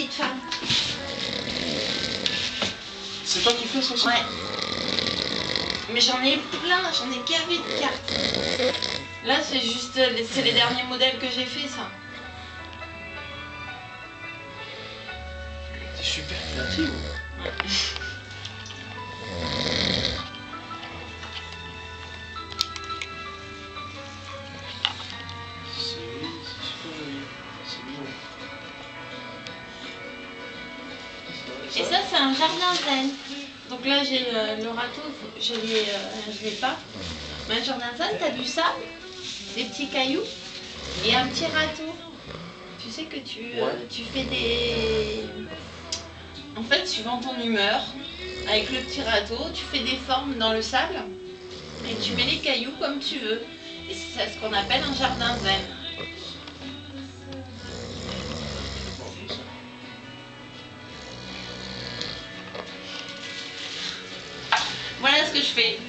petite femme. C'est toi qui fais ça aussi? Ouais. Mais j'en ai plein, j'en ai gavé de cartes. Là, c'est juste c'est les derniers modèles que j'ai fait, ça. T'es super créative. Ouais. C'est super joli. C'est mignon. Et ça, c'est un jardin zen. Donc là, j'ai le râteau, je l'ai pas. Mais un jardin zen, t'as du sable, des petits cailloux et un petit râteau. Tu sais que tu fais des... En fait, suivant ton humeur, avec le petit râteau, tu fais des formes dans le sable et tu mets les cailloux comme tu veux. Et c'est ce qu'on appelle un jardin zen. Voilà ce que je fais.